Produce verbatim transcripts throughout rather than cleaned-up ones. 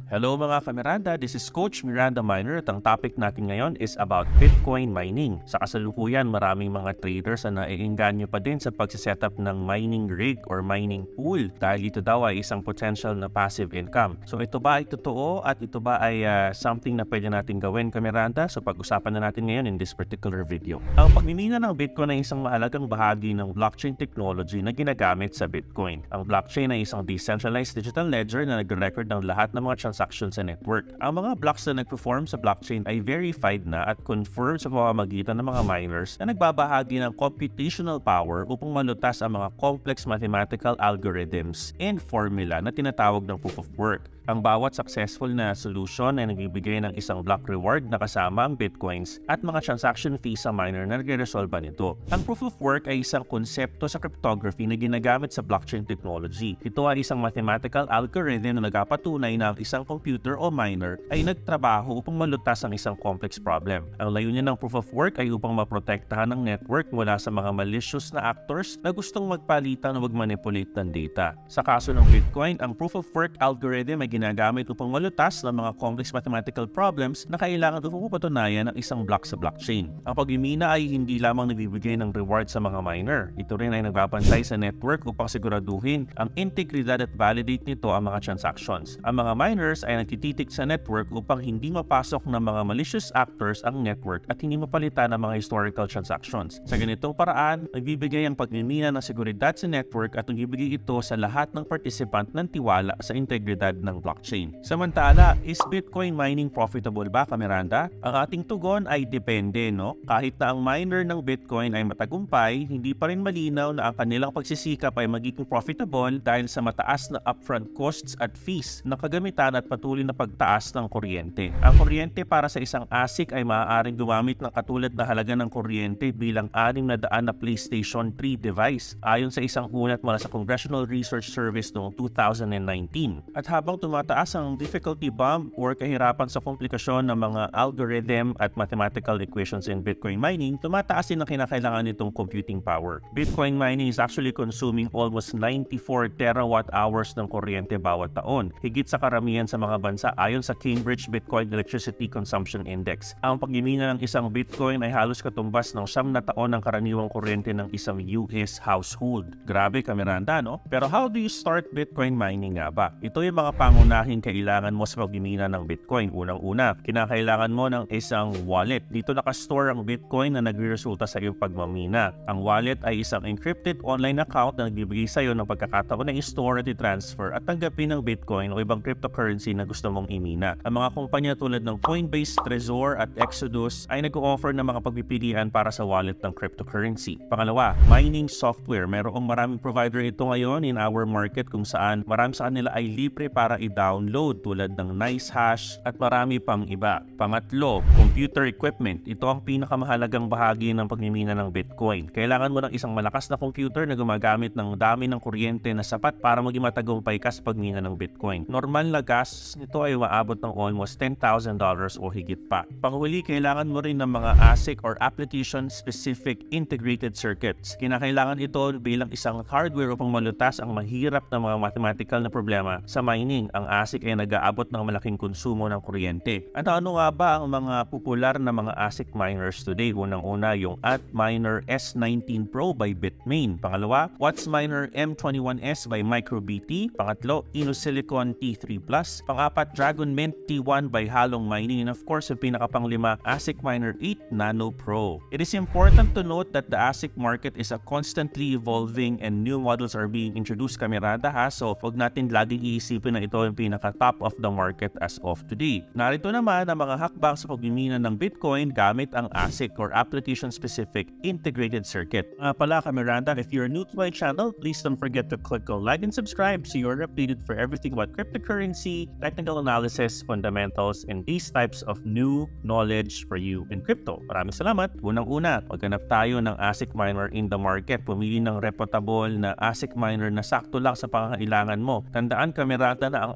Hello mga ka-Miranda, this is Coach Miranda Miner at ang topic natin ngayon is about Bitcoin mining. Sa kasalukuyan, maraming mga traders na naiengganyo pa din sa pagsisetup ng mining rig or mining pool dahil ito daw ay isang potential na passive income. So ito ba ay totoo at ito ba ay uh, something na pwede natin gawin ka-Miranda? So pag-usapan na natin ngayon in this particular video. Ang pagmimina ng Bitcoin ay isang mahalagang bahagi ng blockchain technology na ginagamit sa Bitcoin. Ang blockchain ay isang decentralized digital ledger na nag-record ng lahat ng mga transactions sa network. Ang mga blocks na nag-perform sa blockchain ay verified na at confirmed sa pamamagitan ng mga miners na nagbabahagi ng computational power upang malutas ang mga complex mathematical algorithms and formula na tinatawag ng proof of work. Ang bawat successful na solution ay nagbibigay ng isang block reward na kasama ang bitcoins at mga transaction fees sa miner na nagre-resolve nito. Ang proof of work ay isang konsepto sa cryptography na ginagamit sa blockchain technology. Ito ay isang mathematical algorithm na nagpapatunay na ang isang computer o miner ay nagtrabaho upang malutas ang isang complex problem. Ang layunin ng proof of work ay upang maprotektahan ang network mula sa mga malicious na actors na gustong magpalitan o mag-manipulate ng data. Sa kaso ng Bitcoin, ang proof of work algorithm ay ginagamit upang malutas ng mga complex mathematical problems na kailangan upang mapatunayan ng isang block sa blockchain. Ang pagmimina ay hindi lamang nagbibigay ng reward sa mga miner. Ito rin ay nagbabantay sa network upang siguraduhin ang integridad at validate nito ang mga transactions. Ang mga miners ay nagtititik sa network upang hindi mapasok ng mga malicious actors ang network at hindi mapalitan ang mga historical transactions. Sa ganitong paraan, nagbibigay ang pagmimina ng seguridad sa network at nagbibigay ito sa lahat ng participant ng tiwala sa integridad ng blockchain. Samantala, is Bitcoin mining profitable ba, ka-Miranda? Ang ating tugon ay depende, no? Kahit na ang miner ng Bitcoin ay matagumpay, hindi pa rin malinaw na ang kanilang pagsisikap ay magiging profitable dahil sa mataas na upfront costs at fees na kagamitan at patuloy na pagtaas ng kuryente. Ang kuryente para sa isang ASIC ay maaaring gumamit ng katulad na halaga ng kuryente bilang anim na daan na PlayStation three device ayon sa isang ulat mula sa Congressional Research Service noong two thousand nineteen. At habang tumataas ang difficulty bump or kahirapan sa komplikasyon ng mga algorithm at mathematical equations in Bitcoin mining, tumataas din ang kinakailangan nitong computing power. Bitcoin mining is actually consuming almost ninety-four terawatt hours ng kuryente bawat taon, higit sa karamihan sa mga bansa ayon sa Cambridge Bitcoin Electricity Consumption Index. Ang pagmimina ng isang Bitcoin ay halos katumbas ng siyam na taon ng karaniwang kuryente ng isang U S household. Grabe ka-Miranda, no? Pero how do you start Bitcoin mining nga ba? Ito yung mga pangunahing kailangan mo sa pagmimina ng Bitcoin. Unang-una, kinakailangan mo ng isang wallet. Dito nakastore ang Bitcoin na nagre-resulta sa iyong pagmamina. Ang wallet ay isang encrypted online account na nagbibigay sa iyo ng pagkakataon na i-store at i-transfer at tanggapin ng Bitcoin o ibang cryptocurrency na gusto mong imina. Ang mga kumpanya tulad ng Coinbase, Trezor at Exodus ay nag-o-offer ng mga pagpipilian para sa wallet ng cryptocurrency. Pangalawa, mining software. Merong maraming provider ito ngayon in our market kung saan marami sa kanila ay libre para i-download tulad ng NiceHash at marami pang iba. Pangatlo, computer equipment. Ito ang pinakamahalagang bahagi ng pagmimina ng Bitcoin. Kailangan mo ng isang malakas na computer na gumagamit ng dami ng kuryente na sapat para maging matagumpay ka sa pagmina ng Bitcoin. Normal na gas nito ay maabot ng almost ten thousand dollars o higit pa. Panghuli, kailangan mo rin ng mga ASIC or application-specific integrated circuits. Kinakailangan ito bilang isang hardware upang malutas ang mahirap na mga mathematical na problema sa mining. Ang ASIC ay nag-aabot ng malaking konsumo ng kuryente. At ano nga ba ang mga popular na mga ASIC miners today? Unang-una yung Antminer S nineteen Pro by Bitmain. Pangalawa, WhatsMiner M twenty-one S by MicroBT. Pangatlo, Inosilicon T three Plus. Pangapat, Dragon Mint T one by Halving Mining. And of course, yung pinakapanglima, ASIC Miner eight Nano Pro. It is important to note that the ASIC market is a constantly evolving and new models are being introduced, ka-Miranda, ha? So, huwag natin laging iisipin na ito yung pinaka-top of the market as of today. Narito naman ang mga hakbang sa pagmimina ng Bitcoin gamit ang ASIC or Application-Specific Integrated Circuit. Nga pala, ka-Miranda, if you're new to my channel, please don't forget to click on like and subscribe so you're updated for everything about cryptocurrency, technical analysis, fundamentals, and these types of new knowledge for you in crypto. Maraming salamat. Unang-una, maghanap tayo ng ASIC miner in the market. Pumili ng reputable na ASIC miner na sakto lang sa pangangailangan mo. Tandaan, ka-Miranda, na ang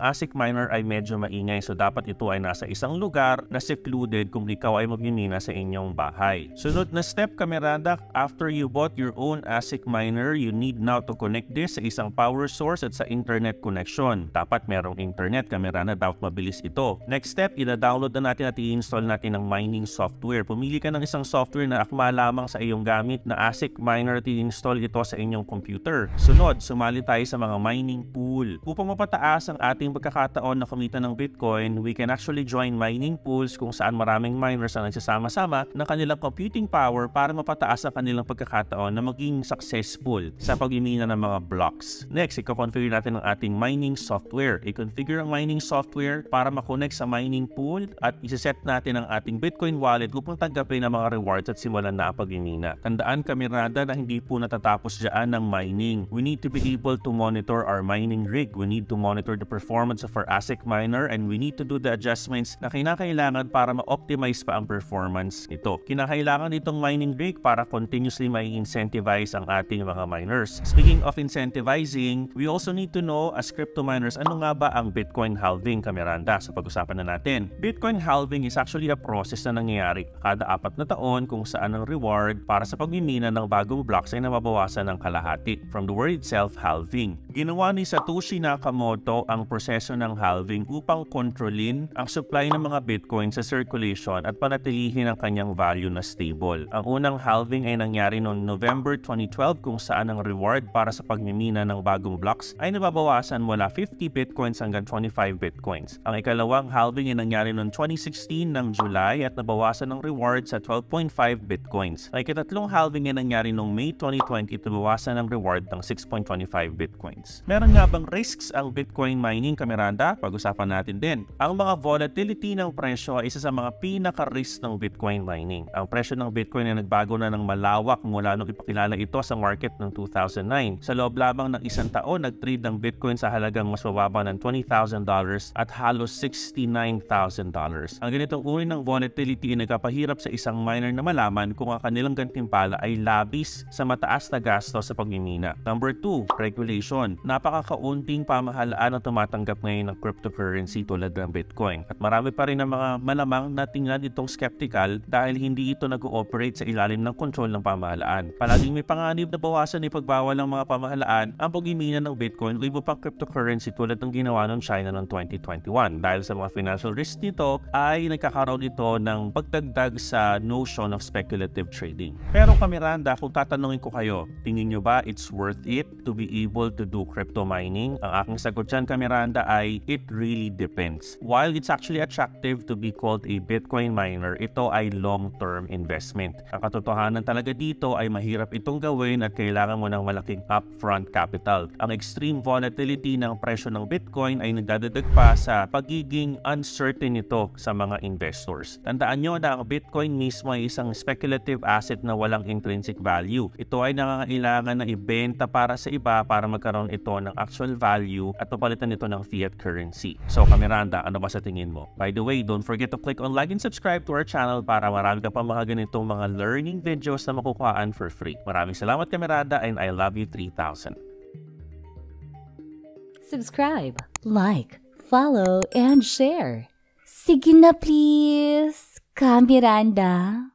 Subscribe, like, follow, and share. Sige na please, Ka Miranda.